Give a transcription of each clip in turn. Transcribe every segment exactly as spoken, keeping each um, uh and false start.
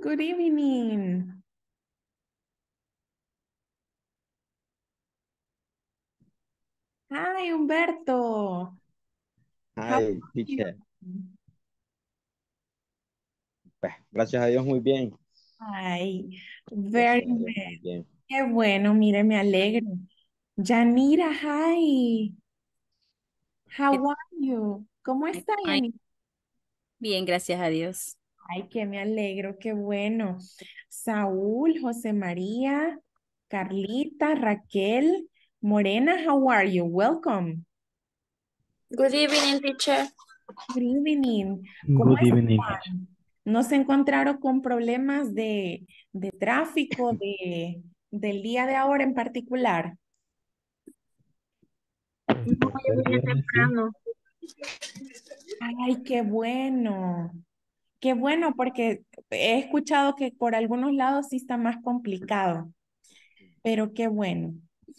Good evening. Hi, Humberto. How are Ay, you? teacher. Pues, gracias a Dios, muy bien. Hi, very Gracias a Dios, muy well. bien. Qué bueno, mire, me alegro. Yanira, hi. ¿Qué How are you? ¿Cómo tal? está, Ay, Yanira? bien, gracias a Dios. Ay, que me alegro, qué bueno. Saúl, José María, Carlita, Raquel, Morena, how are you? Welcome. Good evening, teacher. Good evening. ¿Cómo Good evening, teacher. están? ¿No se encontraron con problemas de, de tráfico de, del día de ahora en particular? Pues No, por yo ser vine viernes, sí. temprano. Ay, qué bueno. Qué bueno, porque he escuchado que por algunos lados sí está más complicado, pero qué bueno.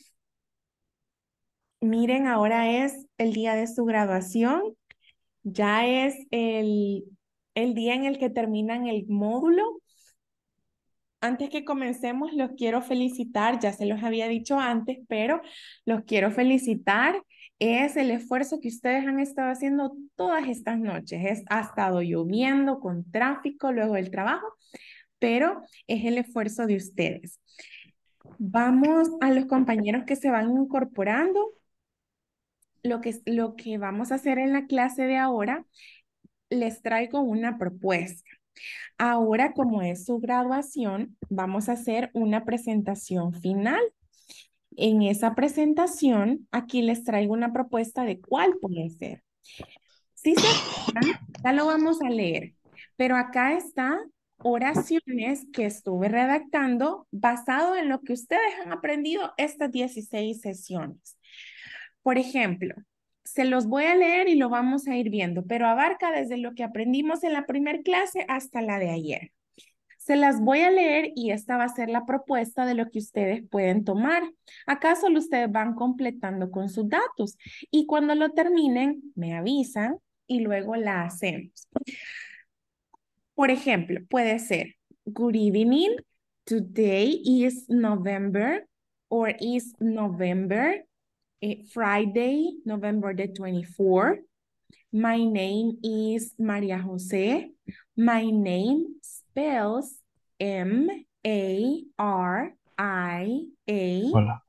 Miren, ahora es el día de su graduación, ya es el, el día en el que terminan el módulo. Antes que comencemos, los quiero felicitar, ya se los había dicho antes, pero los quiero felicitar. Es el esfuerzo que ustedes han estado haciendo todas estas noches. Es, ha estado lloviendo con tráfico luego del trabajo, pero es el esfuerzo de ustedes. Vamos a los compañeros que se van incorporando. Lo que, lo que vamos a hacer en la clase de ahora, les traigo una propuesta. Ahora, como es su graduación, vamos a hacer una presentación final. En esa presentación, aquí les traigo una propuesta de cuál puede ser. Si se fijan, ya lo vamos a leer, pero acá está oraciones que estuve redactando basado en lo que ustedes han aprendido estas dieciséis sesiones. Por ejemplo, se los voy a leer y lo vamos a ir viendo, pero abarca desde lo que aprendimos en la primera clase hasta la de ayer. Se las voy a leer y esta va a ser la propuesta de lo que ustedes pueden tomar. Acá solo ustedes van completando con sus datos y cuando lo terminen me avisan y luego la hacemos. Por ejemplo, puede ser, good evening, today is November or is November, eh, Friday, November the twenty-fourth. My name is Maria Jose. My name spells M A R I A Hola.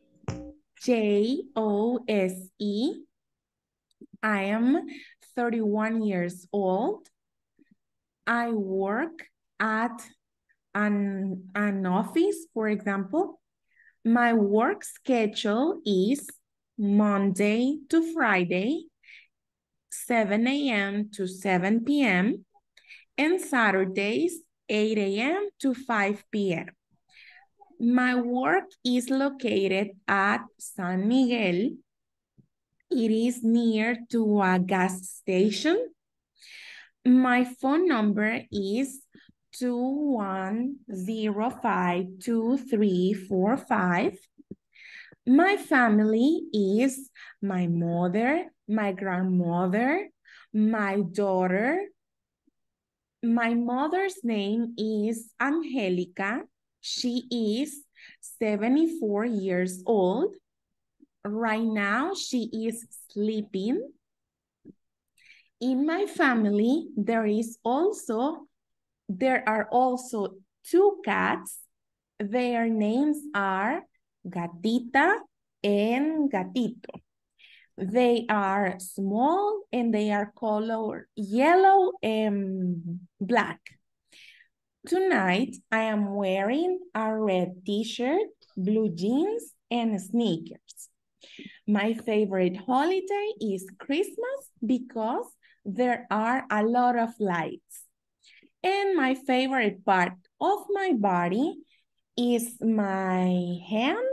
J O S E. I am thirty-one years old. I work at an, an office, for example. My work schedule is Monday to Friday, seven a m to seven p m and Saturdays, eight a m to five p m My work is located at San Miguel. It is near to a gas station. My phone number is two one zero five two three four five. My family is my mother, my grandmother, my daughter. My mother's name is Angelica. She is seventy-four years old. Right now, she is sleeping. In my family, there is also, there are also two cats. Their names are Gatita and Gatito. They are small and they are colored yellow and black. Tonight, I am wearing a red t-shirt, blue jeans, and sneakers. My favorite holiday is Christmas because there are a lot of lights. And my favorite part of my body is my hand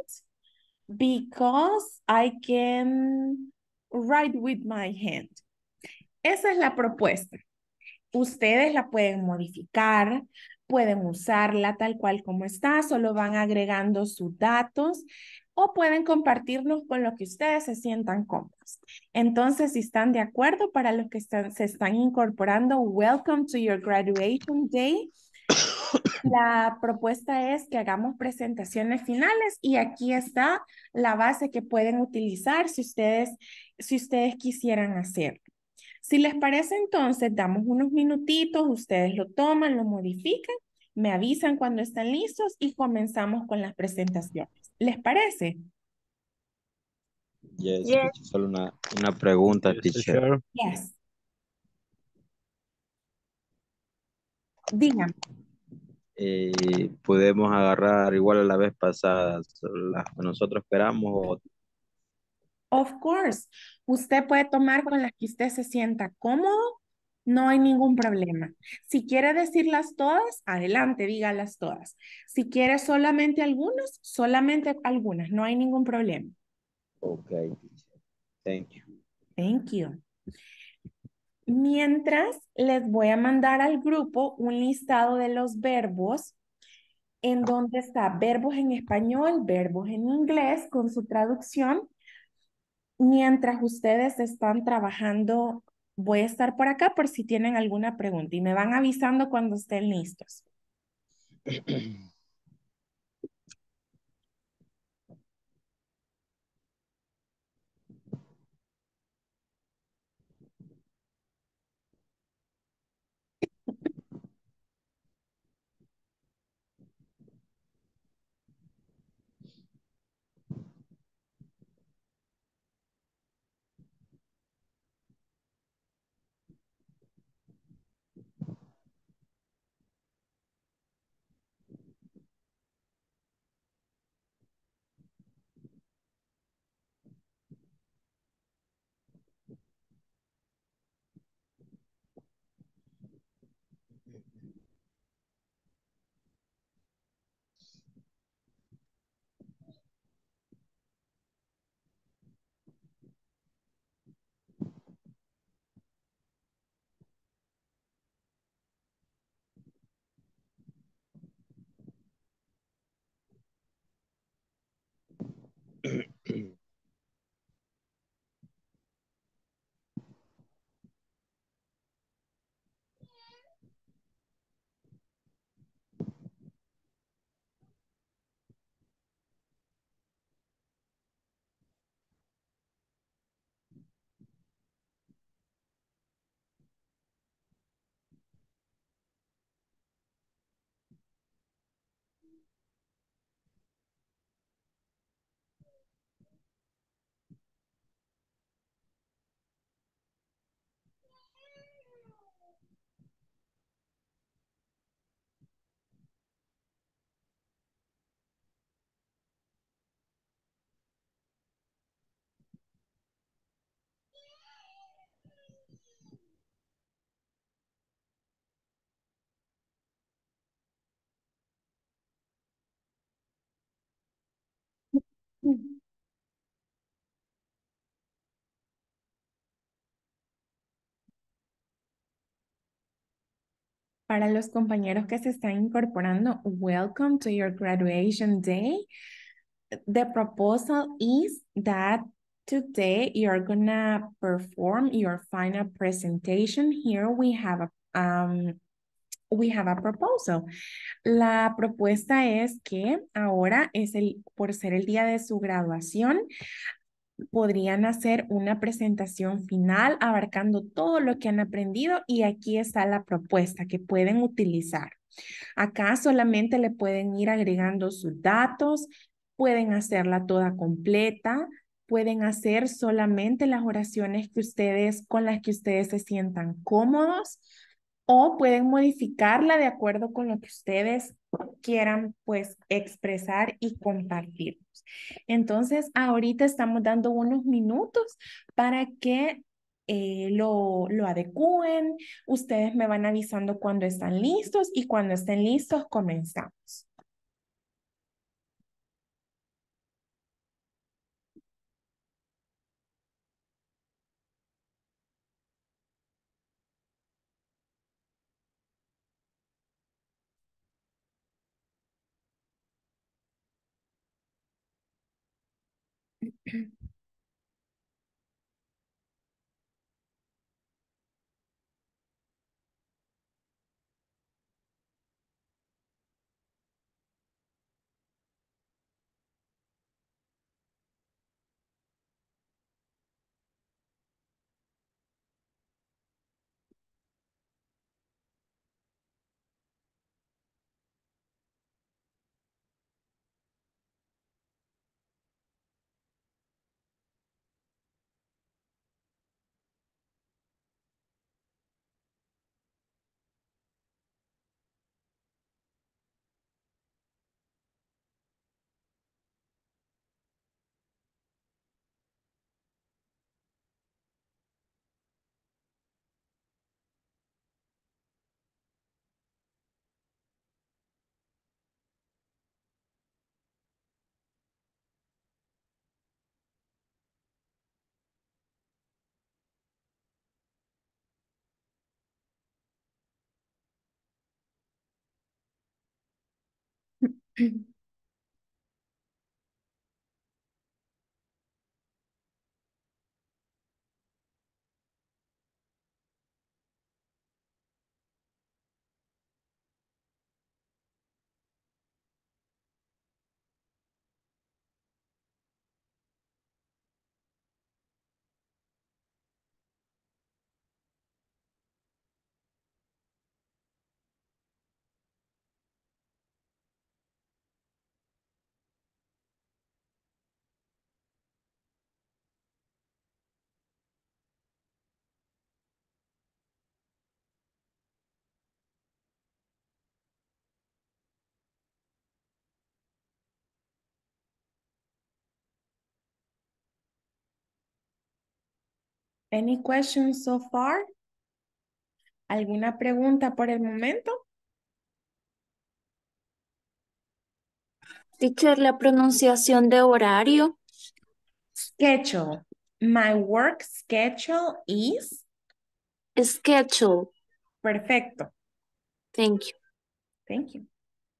because I can write with my hand. Esa es la propuesta. Ustedes la pueden modificar, pueden usarla tal cual como está, solo van agregando sus datos o pueden compartirnos con lo que ustedes se sientan cómodos. Entonces, si están de acuerdo, para los que están, se están incorporando, welcome to your graduation day. La propuesta es que hagamos presentaciones finales y aquí está la base que pueden utilizar si ustedes, si ustedes quisieran hacer. Si les parece, entonces damos unos minutitos, ustedes lo toman, lo modifican, me avisan cuando están listos y comenzamos con las presentaciones. ¿Les parece? Yes, Yes. teacher, solo una, una pregunta, Yes, teacher. teacher. Yes. Díganme. Eh, podemos agarrar igual a la vez pasada, solo las que nosotros esperamos o Of course, usted puede tomar con las que usted se sienta cómodo, no hay ningún problema. Si quiere decirlas todas, adelante, dígalas todas. Si quiere solamente algunas, solamente algunas, no hay ningún problema. ok, teacher. Thank you. Thank you. Mientras, les voy a mandar al grupo un listado de los verbos en donde está verbos en español, verbos en inglés con su traducción. Mientras ustedes están trabajando, voy a estar por acá por si tienen alguna pregunta y me van avisando cuando estén listos. Para los compañeros que se están incorporando, welcome to your graduation day. The proposal is that today you're gonna perform your final presentation. Here we have a, um, we have a proposal. La propuesta es que ahora es el, por ser el día de su graduación, podrían hacer una presentación final abarcando todo lo que han aprendido y aquí está la propuesta que pueden utilizar. Acá solamente le pueden ir agregando sus datos, pueden hacerla toda completa, pueden hacer solamente las oraciones que ustedes, con las que ustedes se sientan cómodos o pueden modificarla de acuerdo con lo que ustedes quieran pues expresar y compartir. Entonces, ahorita estamos dando unos minutos para que eh, lo, lo adecúen. Ustedes me van avisando cuando están listos y cuando estén listos comenzamos. Any questions so far? ¿Alguna pregunta por el momento? Teacher, la pronunciación de horario. Schedule. My work schedule is. Schedule. Perfecto. Thank you. Thank you.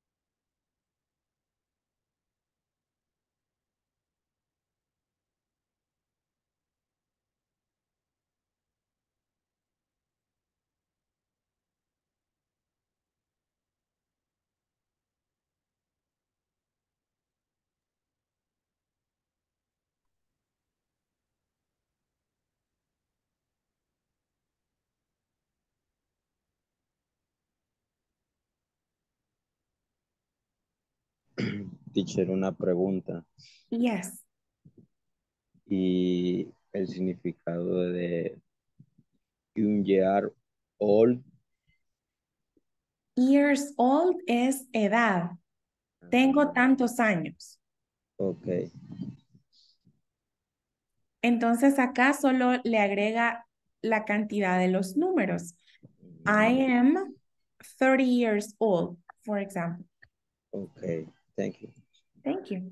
Teacher, una pregunta. Yes. Y el significado de un year old. Years old es edad. Tengo tantos años. Ok. Entonces acá solo le agrega la cantidad de los números. I am thirty years old, for example. Ok. Thank you. Thank you.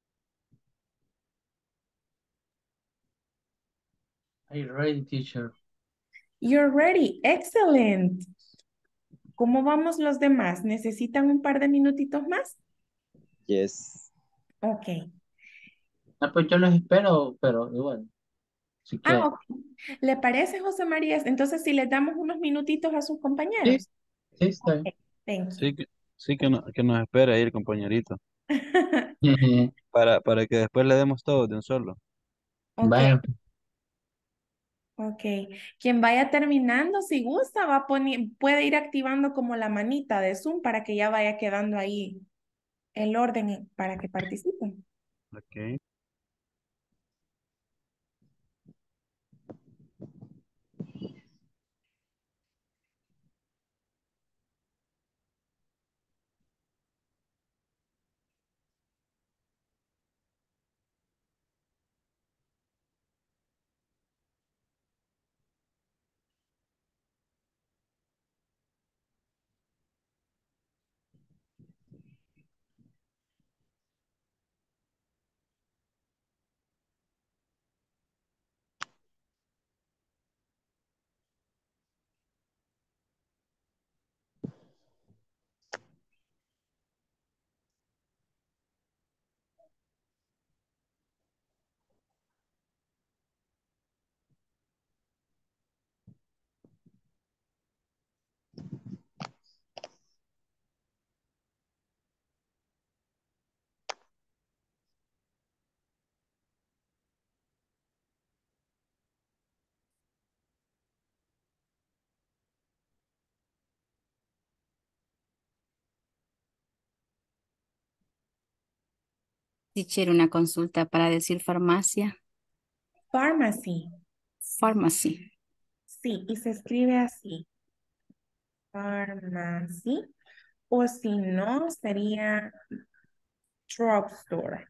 Are you ready, teacher? You're ready. Excellent. ¿Cómo vamos los demás? ¿Necesitan un par de minutitos más? Yes. Ok. Ah, pues yo los espero, pero igual, si Ah, quieren. ok. ¿Le parece, José María? Entonces, si les damos unos minutitos a sus Sí, compañeros. sí, está bien. Ok, thank you. Sí, que, sí que, no- que nos espere ahí el compañerito, Ujú. para, para que después le demos todo de un solo. Ok, Vaya, ok. Quien vaya terminando, si gusta, va a poner, puede ir activando como la manita de Zoom para que ya vaya quedando ahí el orden para que participen. Ok. Teacher, una consulta para decir farmacia. Pharmacy. Pharmacy. Sí, y se escribe así. Pharmacy. O si no, sería drugstore.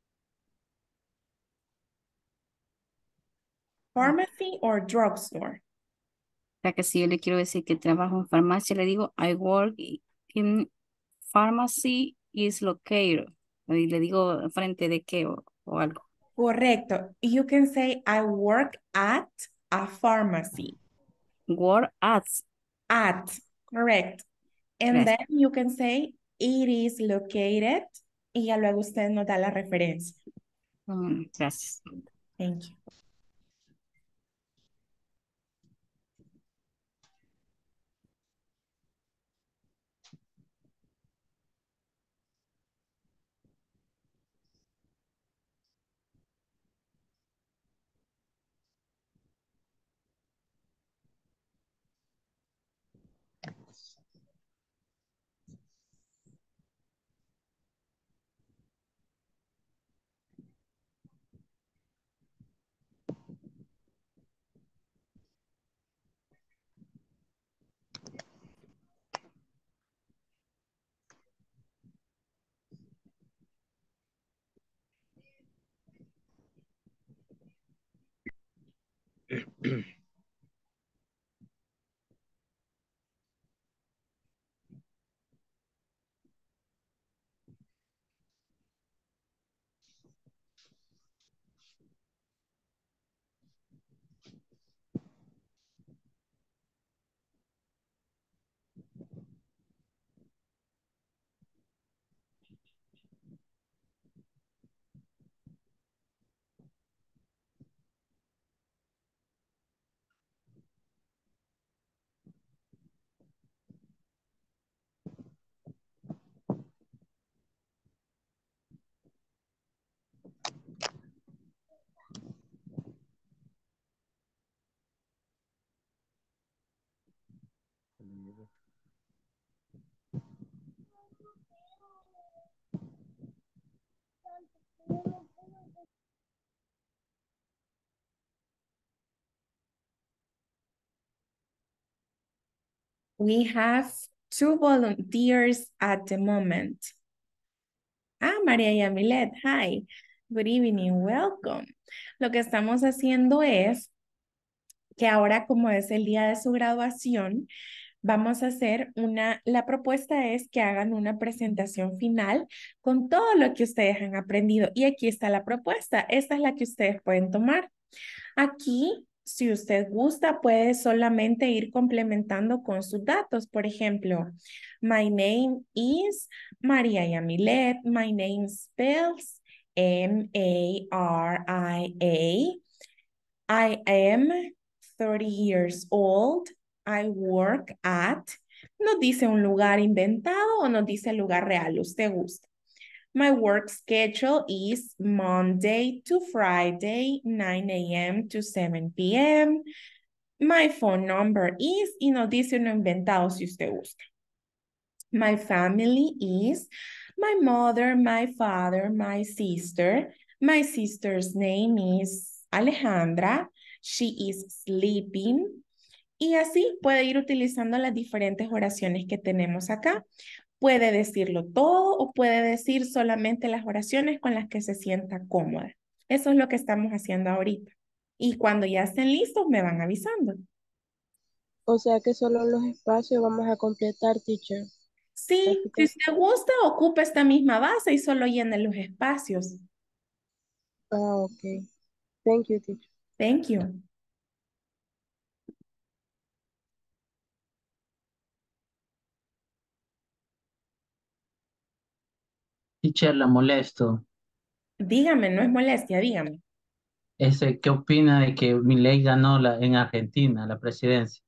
Pharmacy or drugstore. O sea que si yo le quiero decir que trabajo en farmacia, le digo I work in pharmacy is located. Y le digo frente de qué o, o algo. Correcto. You can say I work at a pharmacy. Work at. At, correct. And Gracias. then you can say it is located, y ya luego usted nos da la referencia. Mm, gracias. Thank you. We have two volunteers at the moment. Ah, María Yamilet, hi. Good evening, welcome. Lo que estamos haciendo es que ahora, como es el día de su graduación, vamos a hacer una, la propuesta es que hagan una presentación final con todo lo que ustedes han aprendido. Y aquí está la propuesta. Esta es la que ustedes pueden tomar. Aquí, si usted gusta, puede solamente ir complementando con sus datos. Por ejemplo, my name is María Yamilet. My name spells M A R I A. I am thirty years old. I work at. Nos dice un lugar inventado o nos dice el lugar real. Usted gusta. My work schedule is Monday to Friday, nine a m to seven p m My phone number is, y nos dice uno inventado si usted gusta. My family is my mother, my father, my sister. My sister's name is Alejandra. She is sleeping. Y así puede ir utilizando las diferentes oraciones que tenemos acá. Puede decirlo todo o puede decir solamente las oraciones con las que se sienta cómoda. Eso es lo que estamos haciendo ahorita. Y cuando ya estén listos, me van avisando. O sea que solo los espacios vamos a completar, teacher. Sí, si usted gusta, ocupa esta misma base y solo llene los espacios. Ah, ok. Thank you, teacher. Thank you. Teacher, la molesto. Dígame, no es molestia, dígame. Ese, ¿qué opina de que Milei ganó la, en Argentina la presidencia?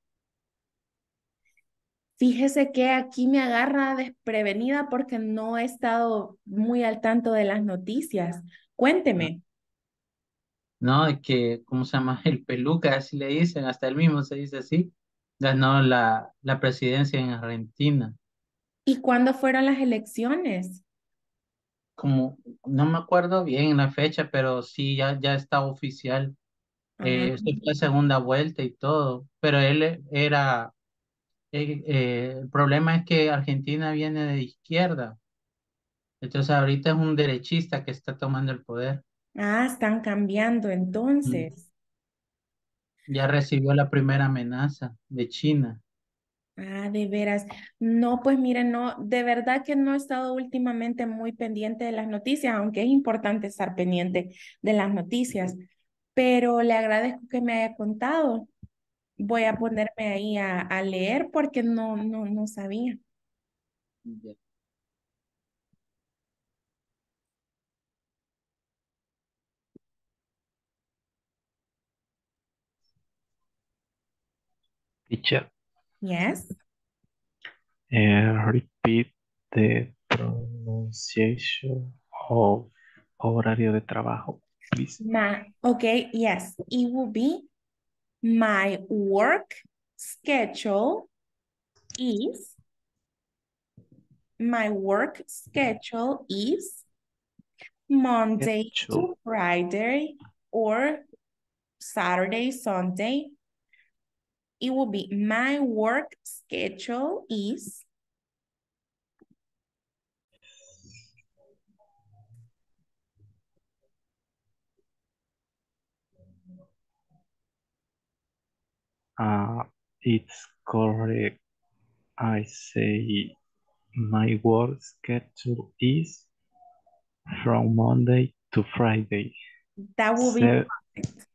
Fíjese que aquí me agarra desprevenida porque no he estado muy al tanto de las noticias. Cuénteme. No, de que, ¿cómo se llama? El peluca, así le dicen, hasta él mismo se dice así. Ganó la, la presidencia en Argentina. ¿Y cuándo fueron las elecciones? Como, no me acuerdo bien la fecha, pero sí, ya, ya está oficial. Ah, Eh, esto fue la segunda vuelta y todo, pero él era, eh, eh, el problema es que Argentina viene de izquierda, entonces ahorita es un derechista que está tomando el poder. ah, están cambiando Mm. entonces. Ya recibió la primera amenaza de China. Ah, de veras. No, pues miren, no, de verdad que no he estado últimamente muy pendiente de las noticias, aunque es importante estar pendiente de las noticias, pero le agradezco que me haya contado. Voy a ponerme ahí a, a leer porque no, no, no sabía. Ya. Teacher, Yes. uh, repeat the pronunciation of horario de trabajo, please. My, okay, yes. It will be my work schedule is, my work schedule is Monday Schedule. to Friday or Saturday, Sunday. It will be my work schedule is Uh, it's correct. I say my work schedule is from Monday to Friday. that will be Se- perfect.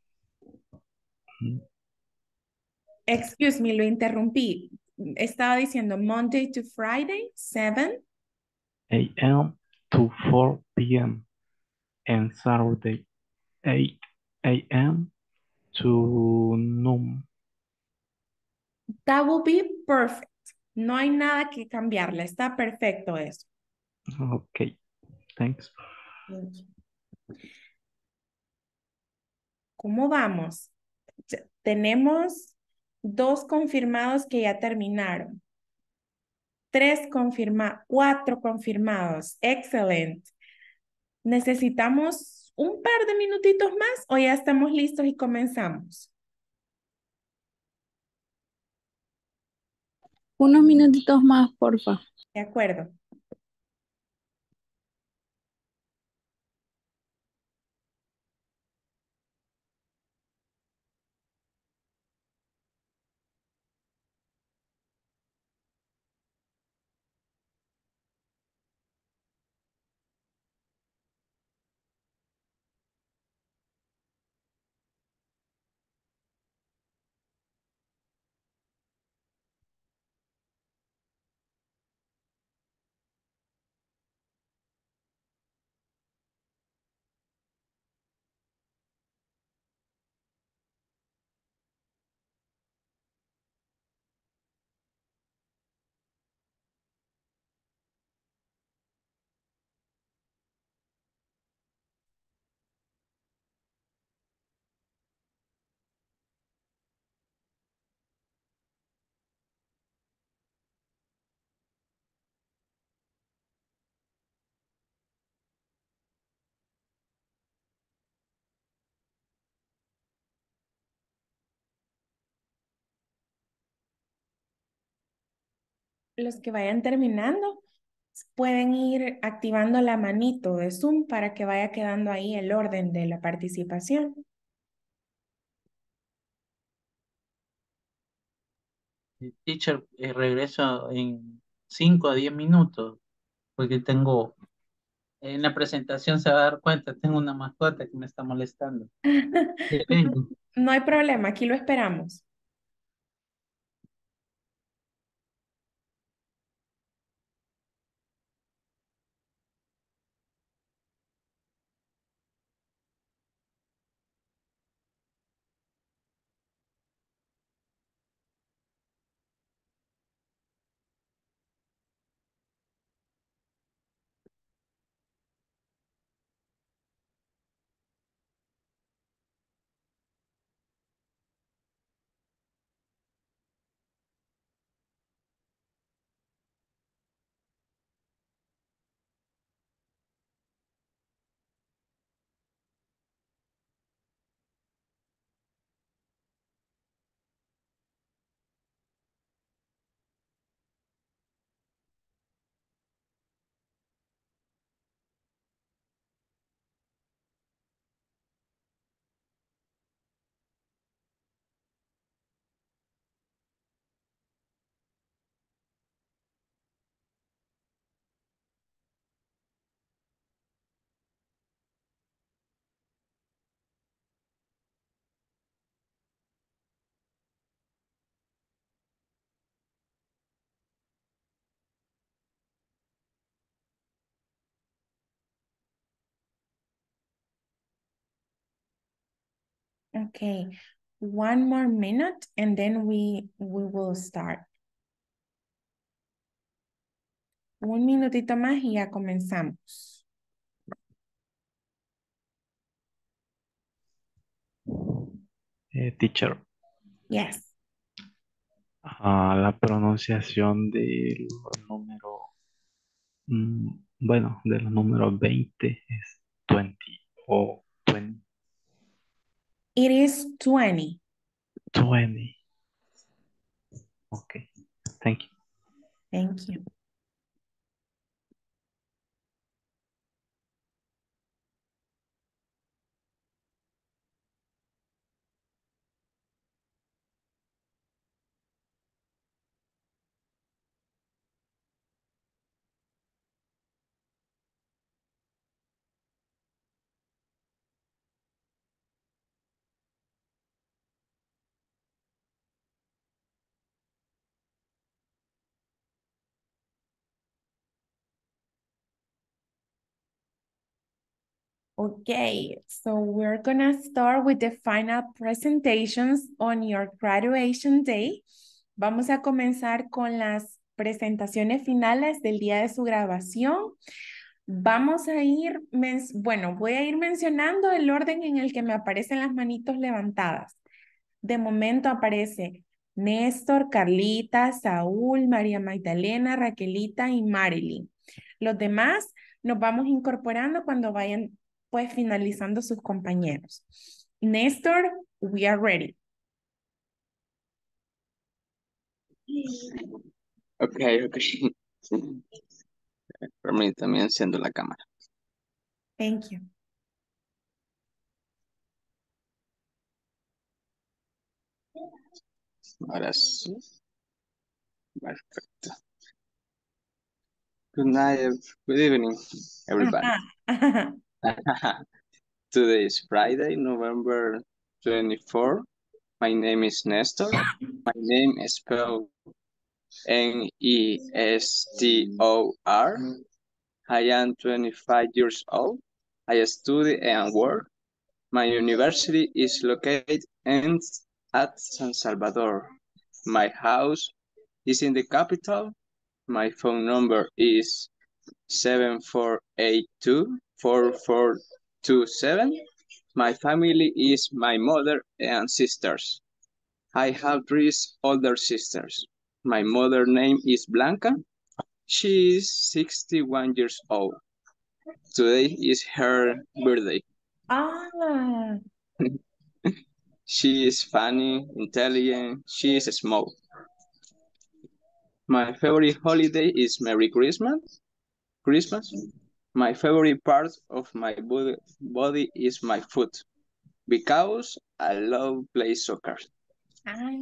Excuse me, lo interrumpí. Estaba diciendo Monday to Friday, seven. a m to four p m and Saturday eight a m to noon. That will be perfect. No hay nada que cambiarle. Está perfecto eso. Okay, thanks. ¿Cómo vamos? Ya- Tenemos dos confirmados que ya terminaron. Tres confirmados, cuatro confirmados. Excelente. ¿Necesitamos un par de minutitos más o ya estamos listos y comenzamos? Unos minutitos más, porfa. De acuerdo. Los que vayan terminando pueden ir activando la manito de Zoom para que vaya quedando ahí el orden de la participación. Eh, Teacher, eh, regreso en cinco a diez minutos porque tengo, en la presentación se va a dar cuenta, tengo una mascota que me está molestando. Ya vengo. No hay problema, aquí lo esperamos. Ok. one more minute and then we, we will start. Un minutito más y ya comenzamos. Eh, teacher, Yes. ah, la pronunciación del número, mm, bueno, del número veinte es veinte o veinte, It is twenty. veinte. Okay, thank you. Thank you. Okay, so we're gonna start with the final presentations on your graduation day. Vamos a comenzar con las presentaciones finales del día de su graduación. Vamos a ir, bueno, voy a ir mencionando el orden en el que me aparecen las manitos levantadas. De momento aparece Néstor, Carlita, Saúl, María Magdalena, Raquelita y Marilyn. Los demás nos vamos incorporando cuando vayan pues finalizando sus compañeros. Néstor, we are ready. Ok, ok. Permítame enciendo la cámara. Thank you. Ahora sí. Perfecto. Good night, good evening, everybody. Today is Friday, November twenty-fourth. My name is Nestor. My name is spelled N E S T O R. I am twenty-five years old. I study and work. My university is located in, at San Salvador. My house is in the capital. My phone number is seven four eight two, four four two seven. My family is my mother and sisters. I have three older sisters. My mother's name is Blanca. She is sixty-one years old. Today is her birthday. Ah. She is funny, intelligent, she is small. My favorite holiday is Merry Christmas. Christmas. My favorite part of my body, body is my foot because I love play soccer. Ah.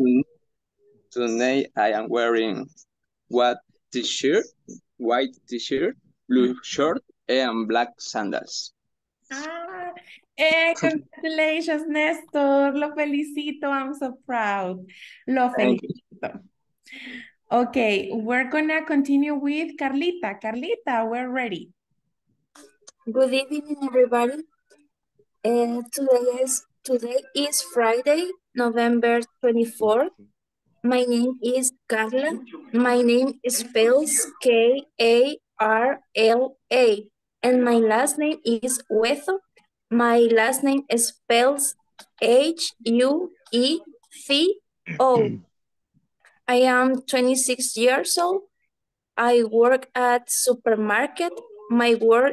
Today I am wearing white t-shirt, white t-shirt, blue shirt, and black sandals. Ah, eh, congratulations, Néstor. Lo felicito. I'm so proud. Lo felicito. Okay, we're gonna continue with Carlita. Carlita, we're ready. Good evening, everybody. Uh, today is today is Friday, November twenty-fourth. My name is Carla. My name spells K A R L A, and my last name is Huezo. My last name spells H U E C O. I am twenty-six years old. I work at supermarket. My work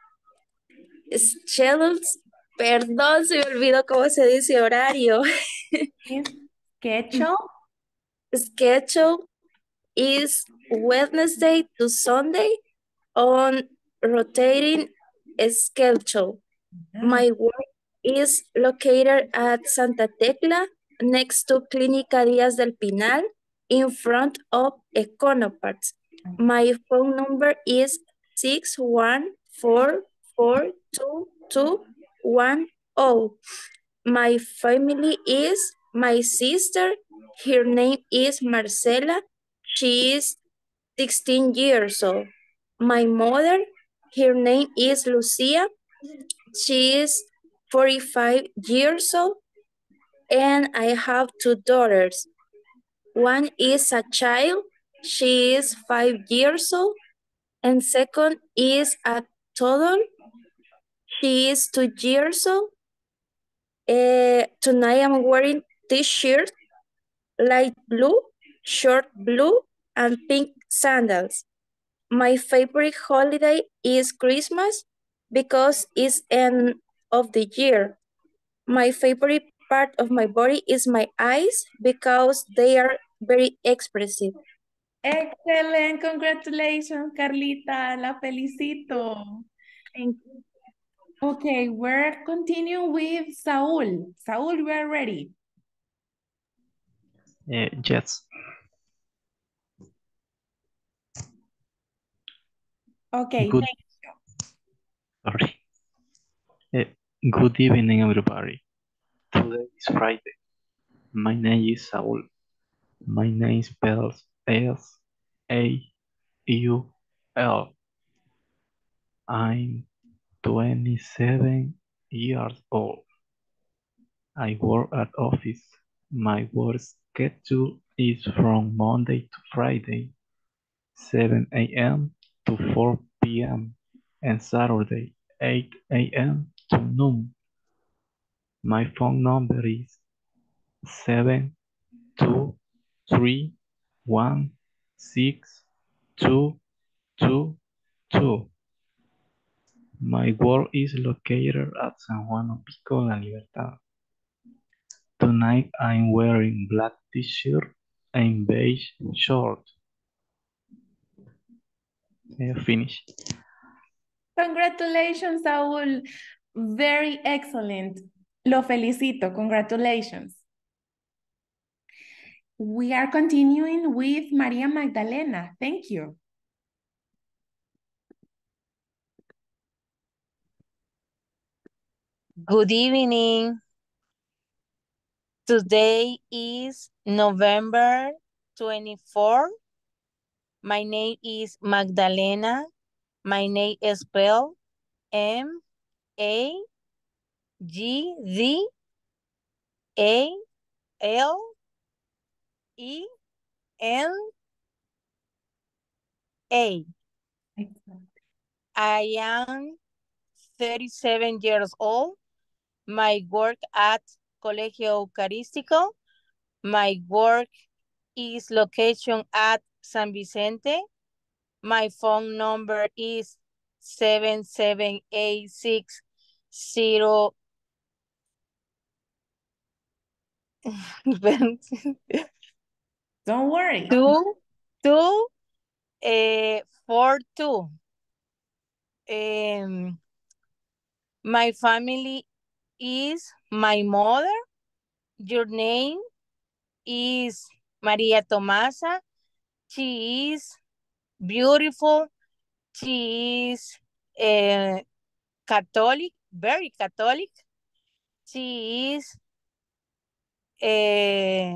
schedules, perdón, se me olvidó cómo se dice horario. Schedule? Schedule is Wednesday to Sunday on rotating schedule. My work is located at Santa Tecla, next to Clínica Díaz del Pinal, in front of Econoparts. My phone number is six one four four two two one zero. My family is my sister. Her name is Marcela. She is sixteen years old. My mother, her name is Lucia. She is forty-five years old. and I have two daughters. One is a child, she is five years old, and second is a toddler, she is two years old. Uh, tonight I'm wearing t-shirt, light blue, short blue, and pink sandals. My favorite holiday is Christmas because it's end of the year. My favorite part of my body is my eyes because they are very expressive. Excellent. Congratulations, Carlita. La felicito. Thank you. Okay, we're continuing with Saul. Saul, we are ready. Uh, yes. Okay, Good. thank you. Sorry. Uh, good evening, everybody. Today is Friday. My name is Saul. My name spells S A U L. I'm twenty-seven years old. I work at office. My work schedule is from Monday to Friday, seven A M to four P M and Saturday, eight A M to noon. My phone number is seven two three one six two two two. My work is located at San Juan Obispo La Libertad. Tonight I'm wearing black t-shirt and beige shorts. Uh, finish. Congratulations, Saul. Very excellent. Lo felicito. Congratulations. We are continuing with Maria Magdalena. Thank you. Good evening. Today is November twenty-fourth. My name is Magdalena. My name is spelled M A G D A L E N A. I am thirty-seven years old. My work at Colegio Eucarístico. My work is location at San Vicente. My phone number is seven seven eight six zero. Don't worry. Two, two, uh, four, two. Um, my family is my mother. Your name is Maria Tomasa. She is beautiful. She is uh, Catholic, very Catholic. She is uh,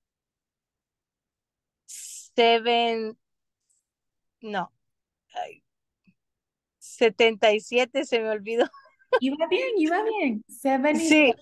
seven, no, ay, setenta y siete, se me olvidó. Iba bien, iba bien. Sí.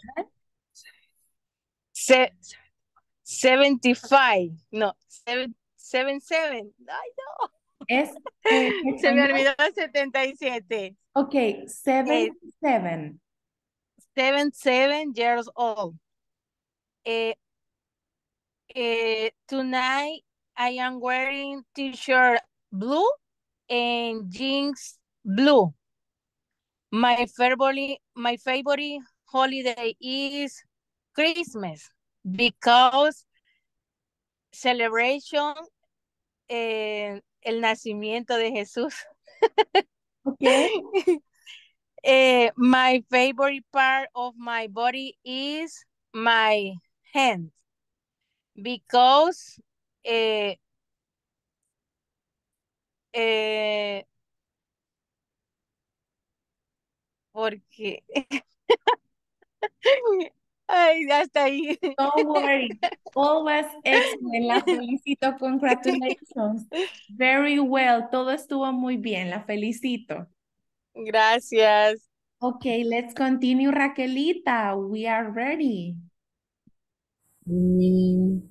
Se, seventy-five, no, seven, seven, seven. Ay, no. Es, eh, se me olvidó setenta y siete. Ok, seven, seven. Seven, seven years old. Uh, uh, tonight, I am wearing t-shirt blue and jeans blue. My favorite, my favorite holiday is Christmas because celebration eh, el nacimiento de Jesús. Okay. uh, my favorite part of my body is my hands because uh, uh, porque ay, hasta ahí. Don't worry. Always excellent. La felicito. Congratulations. Very well. Todo estuvo muy bien. La felicito. Gracias. Okay, let's continue, Raquelita. We are ready. Mm,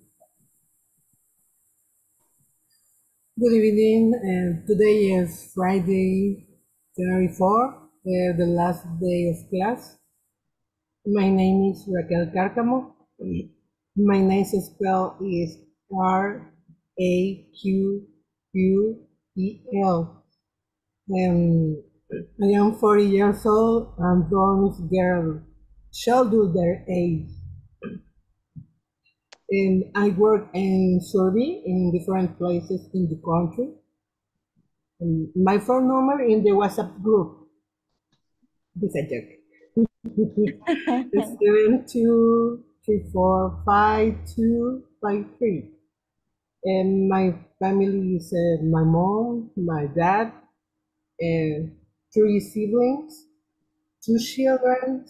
Good evening. Uh, today is Friday, January fourth, uh, the last day of class. My name is Raquel Cárcamo. My name spell is R A Q U E L. And I am forty years old and born girl, shoulder age. And I work in survey in different places in the country. And my phone number in the WhatsApp group. This a joke. It's seven two three four five two five three. And my family is uh, my mom, my dad, and three siblings, two children.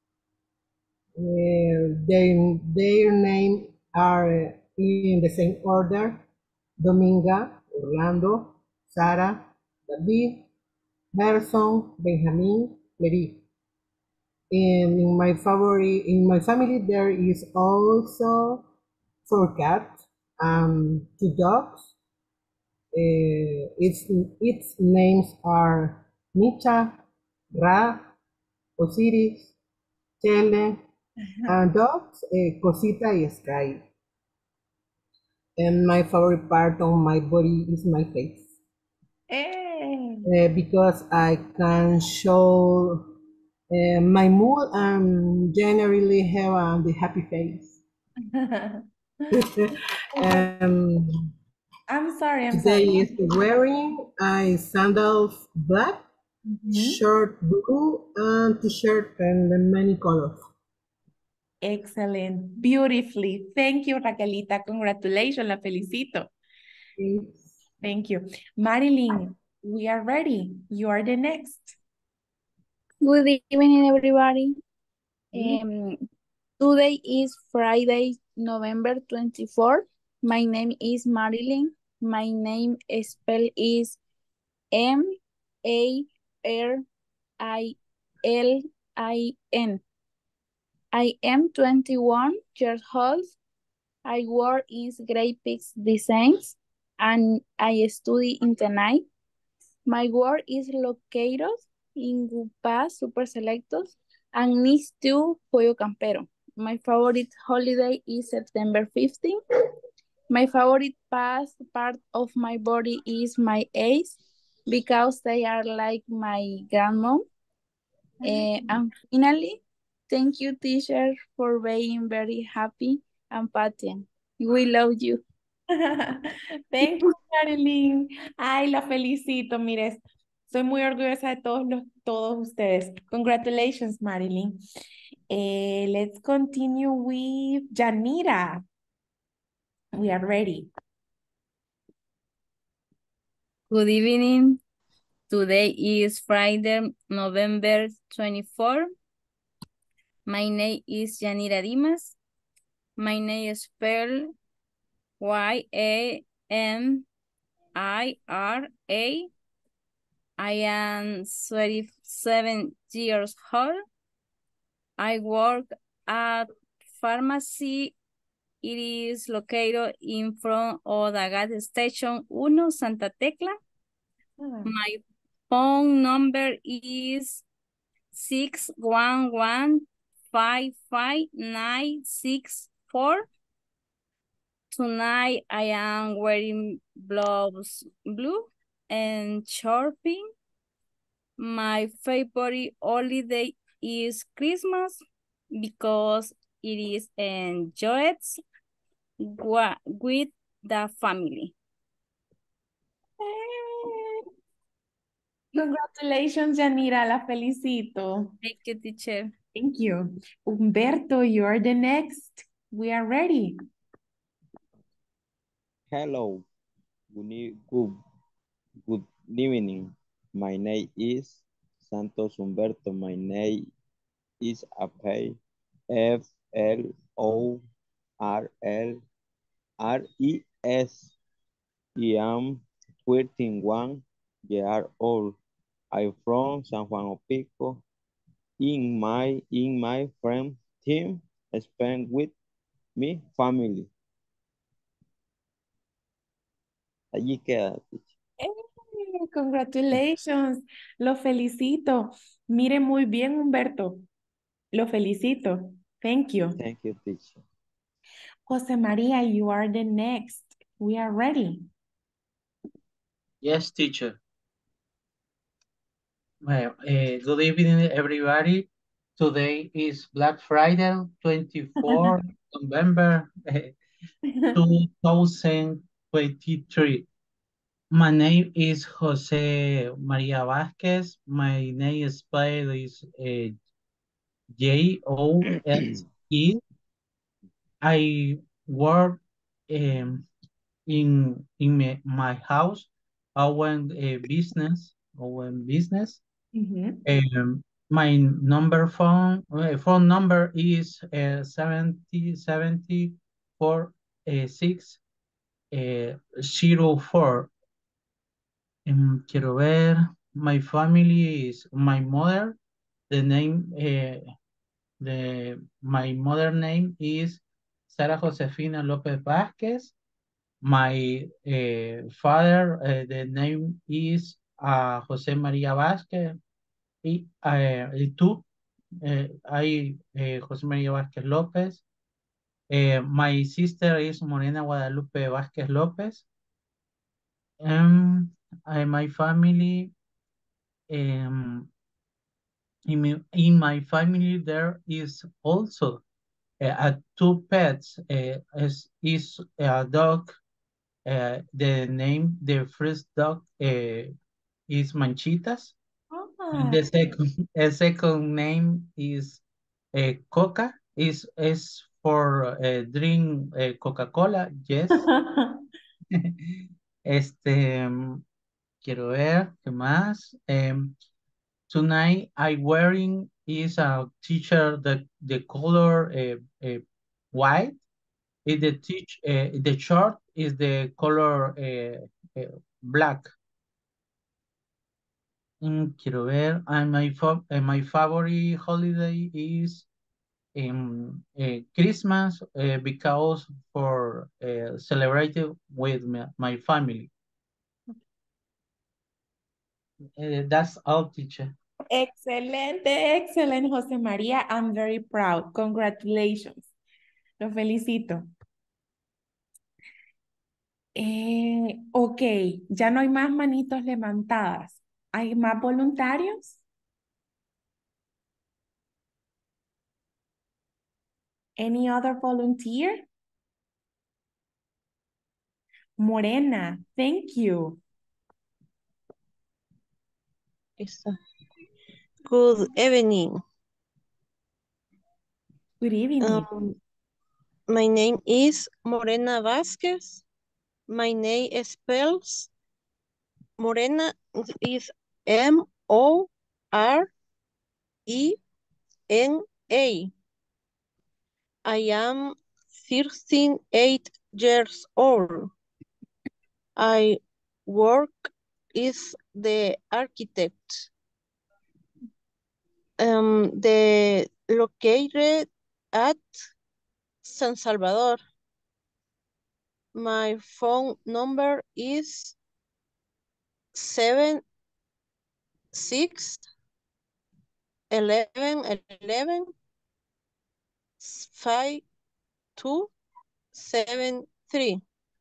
Uh, their, their name are uh, in the same order: Dominga, Orlando, Sara, David, Harrison, Benjamin, Levi. And in my favorite, in my family, there is also four cats, um, two dogs. Uh, its its names are Micha, Ra, Osiris, Chele, and dogs, uh, Cosita y Sky. And my favorite part of my body is my face. Hey. Uh, because I can show uh, my mood and generally have uh, the happy face. um, I'm sorry, I'm today sorry. is wearing a sandals black, Mhm. shirt blue, and t-shirt and many colors. Excellent. Beautifully. Thank you, Raquelita. Congratulations. La felicito. Thanks. Thank you. Marilyn, we are ready. You are the next. Good evening, everybody. Mm. Um, today is Friday, November twenty-fourth. My name is Marilyn. My name spell is M A R I L I N. I am twenty-one years old. I work in graphics designs and I study in Tenay. My work is located in Gupá Super Selectos and next to Pollo Campero. My favorite holiday is September fifteenth. My favorite past part of my body is my eyes because they are like my grandmom. Eh, and finally, thank you, teacher, for being very happy and patient. We love you. Thank you, Marilyn. Ay, la felicito. Mire, soy muy orgullosa de todos los, todos ustedes. Congratulations, Marilyn. Eh, let's continue with Janira. We are ready. Good evening. Today is Friday, November twenty-fourth. My name is Yanira Dimas. My name is spelled Y A N I R A. I am thirty-seven years old. I work at pharmacy. It is located in front of the gas station one Santa Tecla. Hmm. My phone number is six one one five five nine six four. Tonight I am wearing gloves blue and shopping. My favorite holiday is Christmas because it is enjoyed wa- with the family. Eh, Congratulations, Yanira. La felicito. Thank you, teacher. Thank you. Humberto, you are the next. We are ready. Hello, good, e- good, good evening. My name is Santos Humberto. My name is Apay. F L O R L R E S. I am twenty-one years old. I'm from San Juan of Pico. In my in my friend team, spend with Mi family. Allí queda, teacher. ¡Eh! Congratulations. Lo felicito. Mire muy bien, Humberto. Lo felicito. Thank you. Thank you, teacher. Jose Maria, you are the next. We are ready. Yes, teacher. Well, uh, good evening, everybody. Today is Black Friday, twenty-fourth November eh, two thousand twenty-three. My name is Jose Maria Vasquez. My name is spelled is uh, J O S E. I work um, in in my, my house. I went a business. I went business. Mhm. Um, my number phone uh, phone number is uh, seventy seventy four uh, six uh, zero four. Um, quiero ver. My family is my mother. The name uh, the my mother name is Sara Josefina Lopez Vasquez. My uh, father, uh, the name is uh, Jose Maria Vasquez. Y, uh, y tú, uh, I, uh, Jose Maria Vasquez Lopez. Uh, my sister is Morena Guadalupe Vasquez Lopez. Um, uh, my family, um, in, my, in my family, there is also uh, uh, two pets. Uh, is, is a dog. Uh, the name, the first dog uh, is Manchitas. And Ah. the second, the second name is uh, Coca. Is is for uh, drink uh, Coca-Cola. Yes. Este, um, quiero ver qué más. Um, tonight I wearing is a t-shirt the the color uh, uh, white. Is the teach uh, the short is the color uh, uh, black. Mm, quiero ver. And my fa uh, my favorite holiday is um, uh, Christmas uh, because for uh, celebrated with my, my family. Uh, that's all, teacher. Excelente, excelente, José María. I'm very proud. Congratulations. Lo felicito. Eh, ok, ya no hay más manitos levantadas. ¿Hay más voluntarios? Any other volunteer? Morena, thank you. Está. Good evening. Good evening. Um, my name is Morena Vasquez. My name spells Morena is M O R E N A. I am thirteen, eight years old. I work is the architect. Um, the located at San Salvador. My phone number is seven six eleven eleven five two seven three.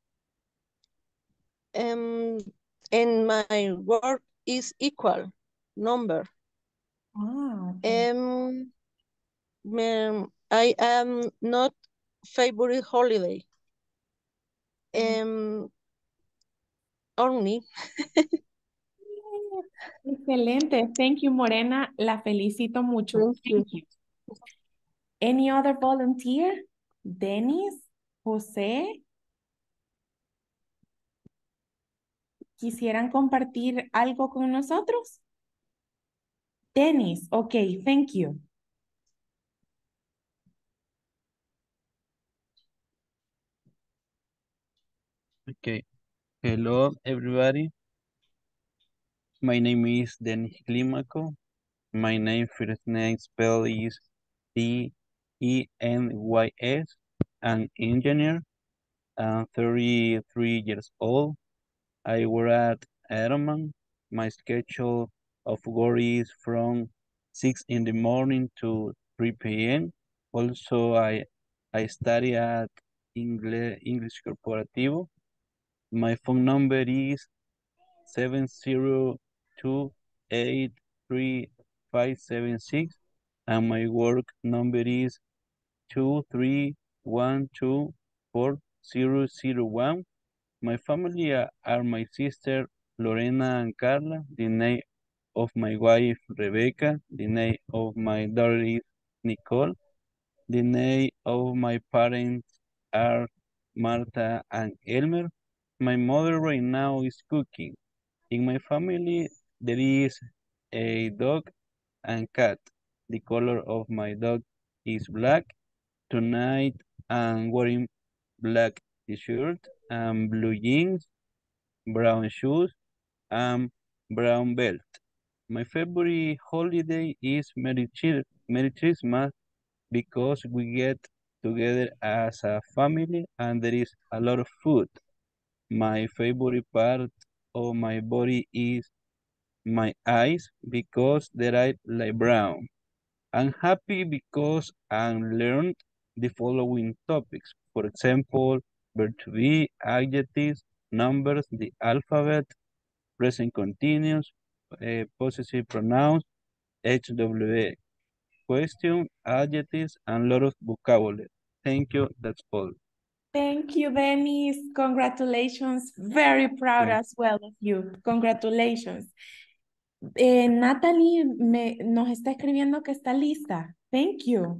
Um, and my work is equal number. Ah, okay. Um, um, I am not favorite holiday. Um, only. Excelente. Thank you, Morena. La felicito mucho. Thank you. Thank you. Any other volunteer? Dennis, José. ¿Quisieran compartir algo con nosotros? Dennis, ok, thank you. Okay. Hello, everybody. My name is Denis Climaco. My name first name spell is D E N Y S. an engineer. I'm thirty-three years old. I work at Edelman. My schedule of work is from six in the morning to three p m Also, I I study at English, English Corporativo. My phone number is seven zero two eight three five seven six and my work number is two three one two four zero zero one. My family are, are my sister Lorena and Carla, the name of my wife Rebecca, the name of my daughter is Nicole, the name of my parents are Marta and Elmer. My mother right now is cooking. In my family, there is a dog and cat. The color of my dog is black. Tonight, I'm wearing black t-shirt and blue jeans, brown shoes, and brown belt. My favorite holiday is Merry, Chil- Merry Christmas because we get together as a family and there is a lot of food. My favorite part of my body is my eyes because they are light brown. I'm happy because I learned the following topics. For example, verb to be, adjectives, numbers, the alphabet, present continuous, uh, possessive pronouns, H W, question, adjectives, and lot of vocabulary. Thank you. That's all. Thank you, Dennis. Congratulations. Very proud Okay. as well of you. Congratulations. Eh, Natalie me, nos está escribiendo que está lista. Thank you.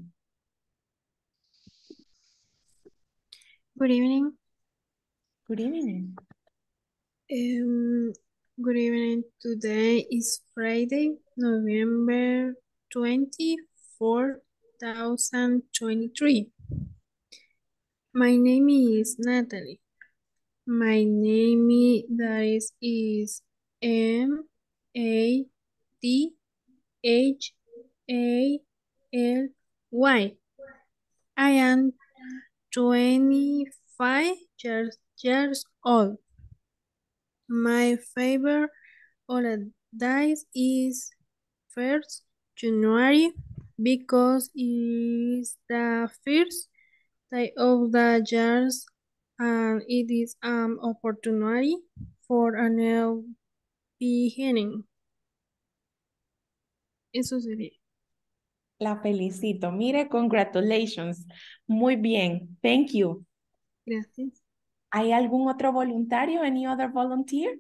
Good evening. Good evening. Um, good evening. Today is Friday, November twenty-fourth, two thousand twenty-three. My name is Natalie. My name i- that is, is M A T H A L Y. I am twenty-five years, years old. My favorite holiday is first January because it's the first day of the year and it is an opportunity for a new beginning. Eso sería. La felicito. Mire, congratulations. Muy bien. Thank you. Gracias. ¿Hay algún otro voluntario? Any other volunteer?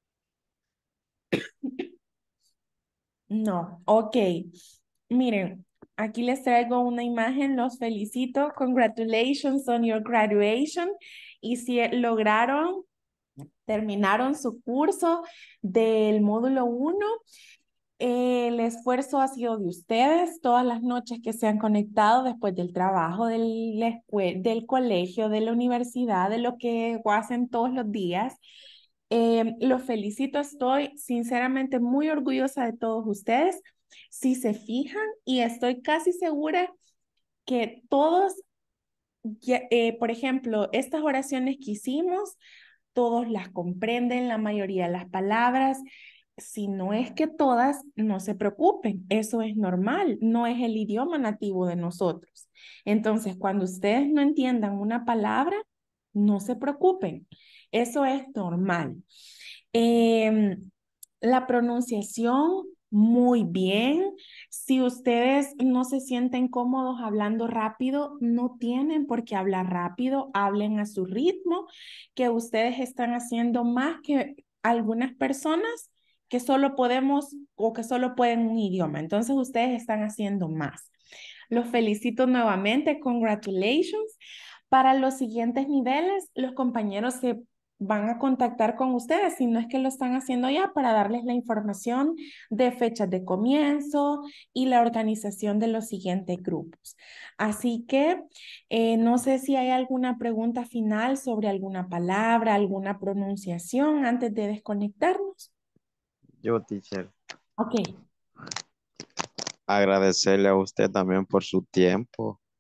No. Ok. Miren, aquí les traigo una imagen. Los felicito. Congratulations on your graduation. Y si lograron, terminaron su curso del módulo uno, el esfuerzo ha sido de ustedes, todas las noches que se han conectado después del trabajo, del, la escue- del colegio, de la universidad, de lo que hacen todos los días. Eh, los felicito, estoy sinceramente muy orgullosa de todos ustedes. Si se fijan, y estoy casi segura que todos, ya- eh, por ejemplo, estas oraciones que hicimos, todos las comprenden, la mayoría de las palabras. Si no es que todas, no se preocupen, eso es normal, no es el idioma nativo de nosotros. Entonces, cuando ustedes no entiendan una palabra, no se preocupen, eso es normal. Em, la pronunciación, muy bien. Si ustedes no se sienten cómodos hablando rápido, no tienen por qué hablar rápido, hablen a su ritmo, que ustedes están haciendo más que algunas personas que solo podemos o que solo pueden un idioma. Entonces ustedes están haciendo más. Los felicito nuevamente, congratulations. Para los siguientes niveles, los compañeros se van a contactar con ustedes, si no es que lo están haciendo ya, para darles la información de fechas de comienzo y la organización de los siguientes grupos. Así que eh, no sé si hay alguna pregunta final sobre alguna palabra, alguna pronunciación antes de desconectarnos. Yo, teacher, Ok. agradecerle a usted también por su tiempo.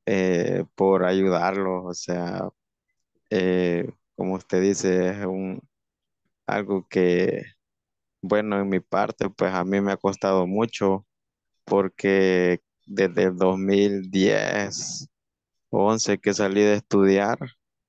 eh, por ayudarlos, o sea, eh, como usted dice, es un, algo que, bueno, en mi parte, pues a mí me ha costado mucho porque desde el dos mil diez, once que salí de estudiar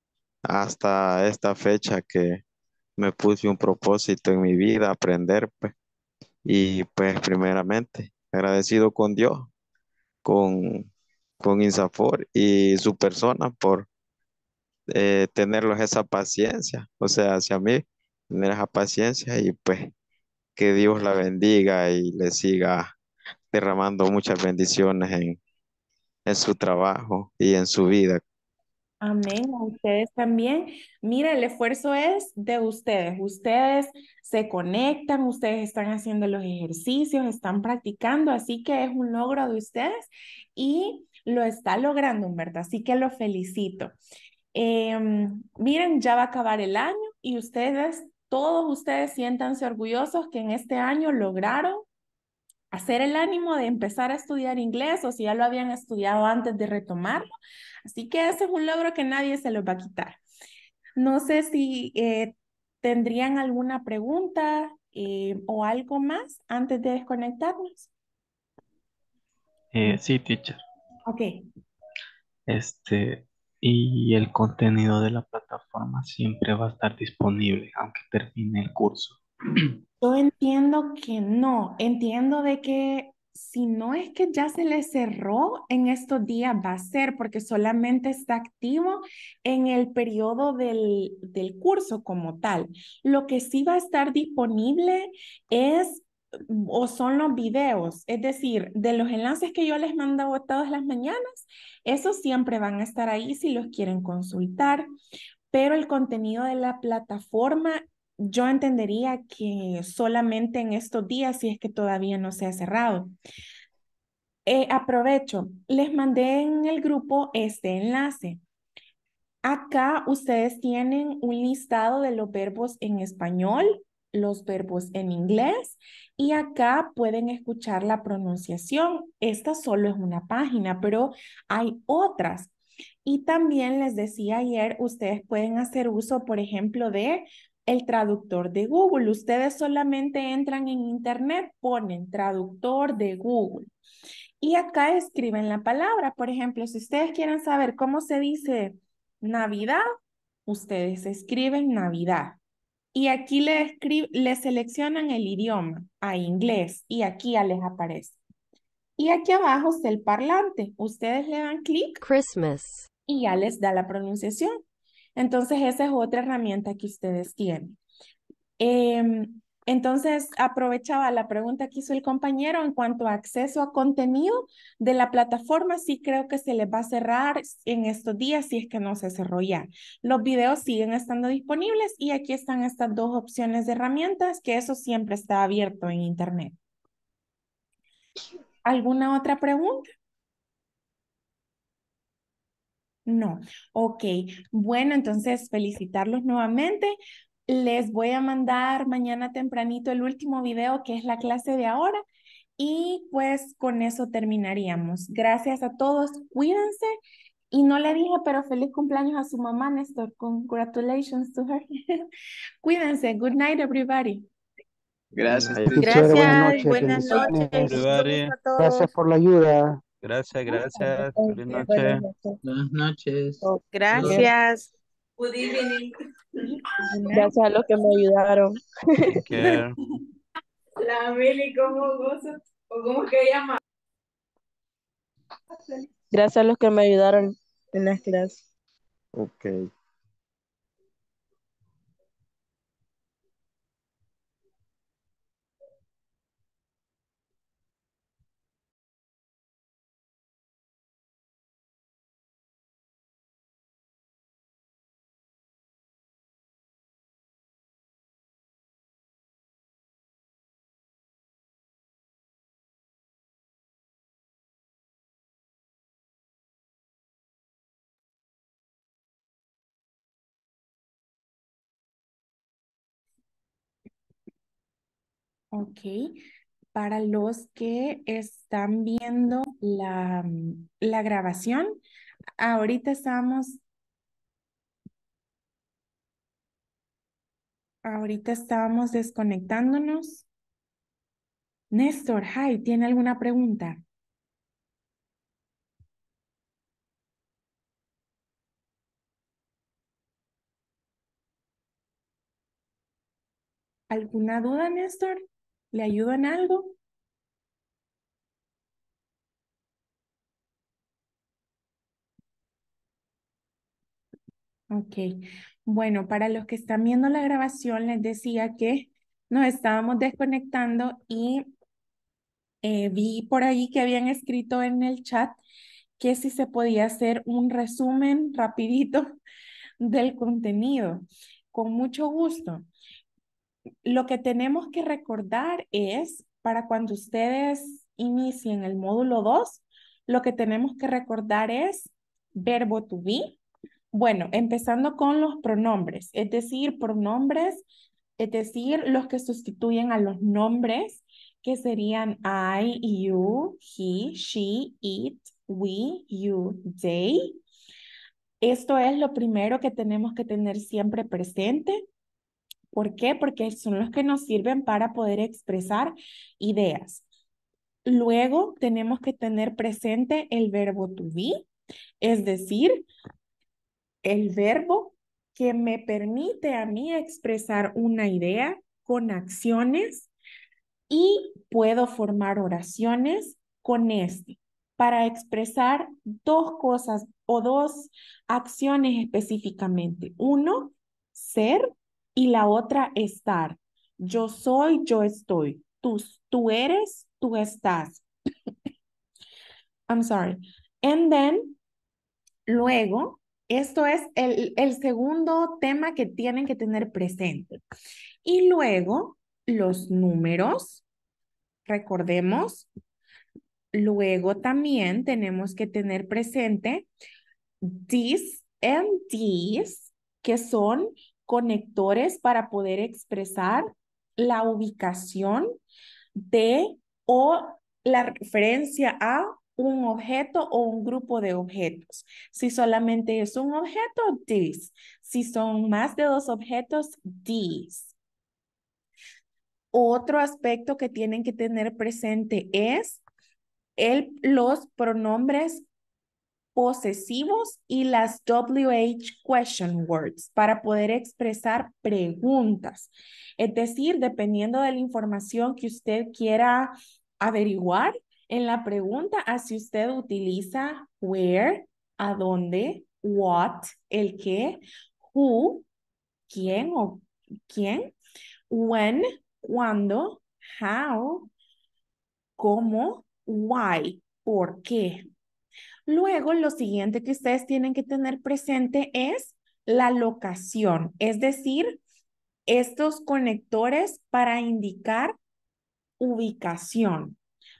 hasta esta fecha que me puse un propósito en mi vida, aprender, pues, y pues primeramente agradecido con Dios, con, con Insafor y su persona por eh, tenerlos esa paciencia, o sea, hacia mí, tener esa paciencia y pues que Dios la bendiga y le siga derramando muchas bendiciones en, en su trabajo y en su vida. Amén, a ustedes también. Mira, el esfuerzo es de ustedes. Ustedes se conectan, ustedes están haciendo los ejercicios, están practicando, así que es un logro de ustedes y lo está logrando, Humberto, así que lo felicito. Em, miren, ya va a acabar el año y ustedes, todos ustedes siéntanse orgullosos que en este año lograron hacer el ánimo de empezar a estudiar inglés o si ya lo habían estudiado antes de retomarlo. Así que ese es un logro que nadie se los va a quitar. No sé si eh, tendrían alguna pregunta eh, o algo más antes de desconectarnos. Eh, sí, teacher. Ok. Este, y el contenido de la plataforma siempre va a estar disponible, aunque termine el curso. Yo entiendo que no, entiendo de que si no es que ya se le cerró en estos días va a ser porque solamente está activo en el periodo del, del curso como tal. Lo que sí va a estar disponible es o son los videos, es decir, de los enlaces que yo les mando todas las mañanas, esos siempre van a estar ahí si los quieren consultar, pero el contenido de la plataforma yo entendería que solamente en estos días, si es que todavía no se ha cerrado. Eh, aprovecho, les mandé en el grupo este enlace. Acá ustedes tienen un listado de los verbos en español, los verbos en inglés y acá pueden escuchar la pronunciación. Esta solo es una página, pero hay otras. Y también les decía ayer, ustedes pueden hacer uso, por ejemplo, de el traductor de Google. Ustedes solamente entran en internet, ponen traductor de Google y acá escriben la palabra. Por ejemplo, si ustedes quieren saber cómo se dice Navidad, ustedes escriben Navidad. Y aquí le, le seleccionan el idioma a inglés y aquí ya les aparece. Y aquí abajo está el parlante. Ustedes le dan clic Christmas. Y ya les da la pronunciación. Entonces esa es otra herramienta que ustedes tienen. Eh, entonces aprovechaba la pregunta que hizo el compañero en cuanto a acceso a contenido de la plataforma. Sí creo que se les va a cerrar en estos días si es que no se cerró ya. Los videos siguen estando disponibles y aquí están estas dos opciones de herramientas que eso siempre está abierto en internet. ¿Alguna otra pregunta? No, ok. Bueno, entonces felicitarlos nuevamente. Les voy a mandar mañana tempranito el último video que es la clase de ahora y pues con eso terminaríamos. Gracias a todos, cuídense y no le dije, pero feliz cumpleaños a su mamá, Néstor. Congratulations to her. Cuídense. Good night, everybody. Gracias, Teacher, buenas Gracias, noches, buenas noches. bendiciones. Mucho Everybody. gusto a Gracias todos. por la ayuda. Gracias, gracias. Feliz Buenas noche. noches. Buenas noches. Ok. Gracias. Good evening. Gracias a los que me ayudaron. Take care. La Meli, ¿cómo gozo? ¿O cómo que llama? Gracias a los que me ayudaron en las clases. Ok. Ok, para los que están viendo la, la grabación, Ahorita estamos, ahorita estábamos desconectándonos. Néstor, hi, ¿tiene alguna pregunta? ¿Alguna duda, Néstor? ¿Le ayudo en algo? Ok, bueno, para los que están viendo la grabación, les decía que nos estábamos desconectando y eh, vi por ahí que habían escrito en el chat que si se podía hacer un resumen rapidito del contenido. Con mucho gusto. Lo que tenemos que recordar es, para cuando ustedes inicien el módulo dos, lo que tenemos que recordar es verbo to be. Bueno, empezando con los pronombres, es decir, pronombres, es decir, los que sustituyen a los nombres, que serían I, you, he, she, it, we, you, they. Esto es lo primero que tenemos que tener siempre presente. ¿Por qué? Porque son los que nos sirven para poder expresar ideas. Luego tenemos que tener presente el verbo to be, es decir, el verbo que me permite a mí expresar una idea con acciones y puedo formar oraciones con este para expresar dos cosas o dos acciones específicamente. Uno, ser y la otra, estar. Yo soy, yo estoy. Tú, tú eres, tú estás. I'm sorry. And then, luego, esto es el, el segundo tema que tienen que tener presente. Y luego, los números, recordemos. Luego también tenemos que tener presente this and these, que son conectores para poder expresar la ubicación de o la referencia a un objeto o un grupo de objetos. Si solamente es un objeto, this. Si son más de dos objetos, these. Otro aspecto que tienen que tener presente es el, los pronombres posesivos y las W H question words para poder expresar preguntas. Es decir, dependiendo de la información que usted quiera averiguar en la pregunta, así usted utiliza where, a dónde, what, el qué, who, quién o quién, when, cuándo, how, cómo, why, por qué. Luego, lo siguiente que ustedes tienen que tener presente es la locación, es decir, estos conectores para indicar ubicación.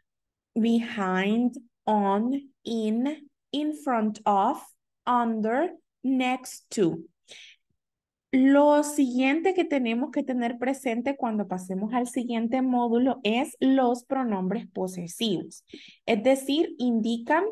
Behind, on, in, in front of, under, next to. Lo siguiente que tenemos que tener presente cuando pasemos al siguiente módulo es los pronombres posesivos, es decir, indican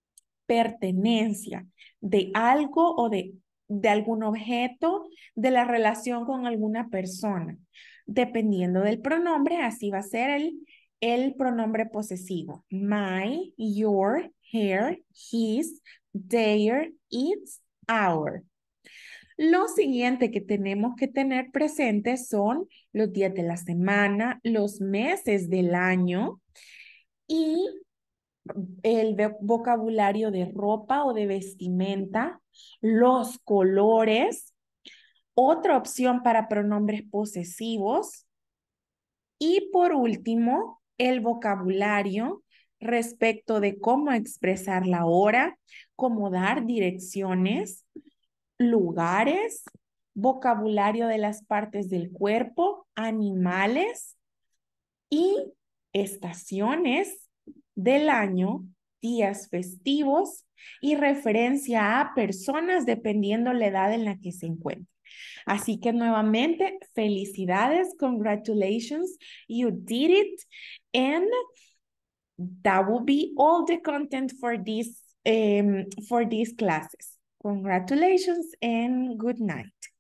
pertenencia de algo o de, de algún objeto, de la relación con alguna persona. Dependiendo del pronombre, así va a ser el, el pronombre posesivo. My, your, her, his, their, its, our. Lo siguiente que tenemos que tener presente son los días de la semana, los meses del año y el vocabulario de ropa o de vestimenta, los colores, otra opción para pronombres posesivos y por último, el vocabulario respecto de cómo expresar la hora, cómo dar direcciones, lugares, vocabulario de las partes del cuerpo, animales y estaciones del año, días festivos y referencia a personas dependiendo la edad en la que se encuentren. Así que nuevamente, felicidades, congratulations, you did it, and that will be all the content for this um, for these classes. Congratulations and good night.